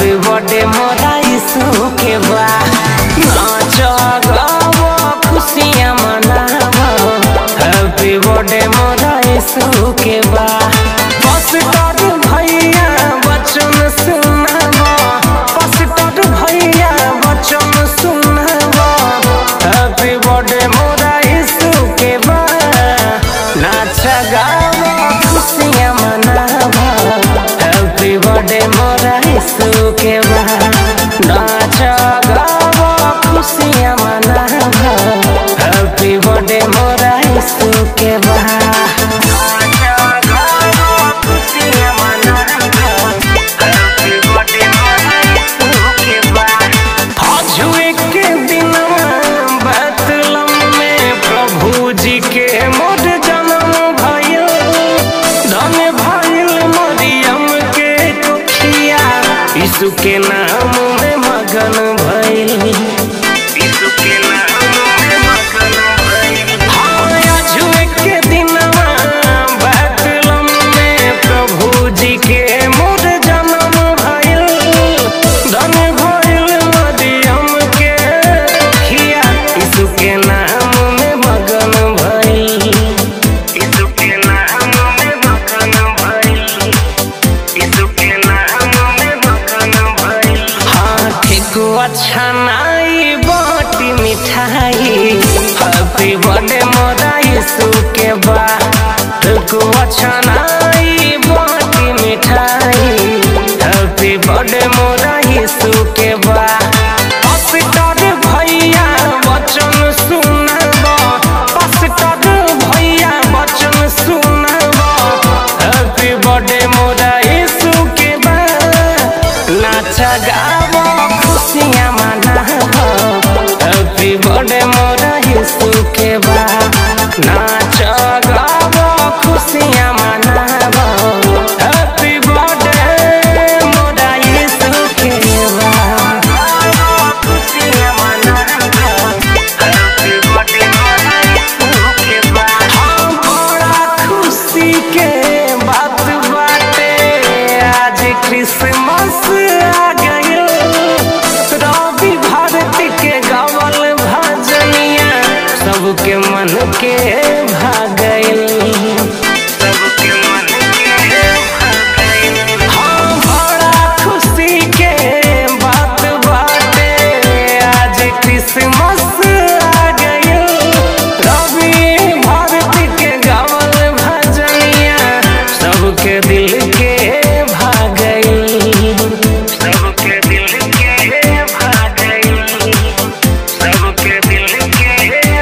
happy birthday मोरा यीशु के बा नाच गावो खुशियाँ मनावो हैप्पी बर्थडे मोरा यीशु के बा पास्टर भैया वचन सुनावो पास्टर भैया वचन सुनावो हैप्पी बर्थडे मोरा यीशु के बा नाच गावो खुशियाँ मनावो हैप्पी बर्थडे मोरा यीशु के बा नाच गावो खुशियाँ मनावो हैप्पी बर्थडे मोरा यीशु के बा यीशु के नाम में मगन भइल यीशु के नाम में मगन भइल हाँ आजू के दिनवा बैतलहम में प्रभु जी के मोर जन्म भइल धन भइल मरियम के खिया यीशु के नाम में मगन भइल यीशु के नाम में मगन भइल यीशु के अच्छा नाई बाटी मिठाई हैप्पी बर्थडे मोरा यीशु के बा अच्छा नाई बाटी मिठाई हैप्पी बर्थडे मोरा यीशु के बा पास्टर भैया वचन सुनाबो पास्टर भैया वचन सुनाबो हैप्पी बर्थडे मोरा यीशु के बा नाच गावो खुशियाँ मनावो हैप्पी बर्थडे मोरा यीशु के बा नाच गावो खुशियाँ मनावो हैप्पी बर्थडे मोरा यीशु के बा खुशियाँ मनावो हैप्पी बर्थडे मोरा यीशु के बा हम बड़ा खुशी के बात बाटे आज क्रिसमस आ गइल रवि भारती के गावल भजनिया सबके मन के भागल सबके मन के भागल हाँ बड़ा खुशी के बात बाटे आज क्रिसमस आ गइल रवि भारती के गावल भजनिया सबके दिल के भागल सबके दिल के भागल सबके दिल के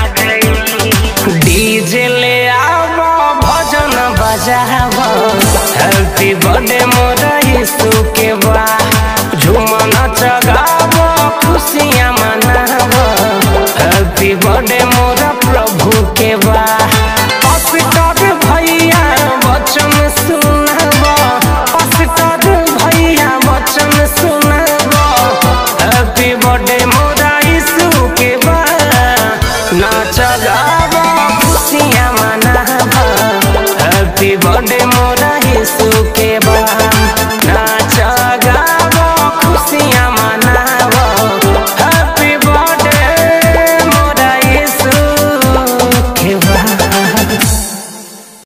भागल डीजे ले आवो भजन बजावो हैप्पी बर्थडे मोरा यीशु के बा झूम नाच गावो खुशियाँ मनावो हैप्पी बर्थडे मोरा प्रभु के बा पास्टर भैया वचन सुनावो पास्टर भैया वचन सुना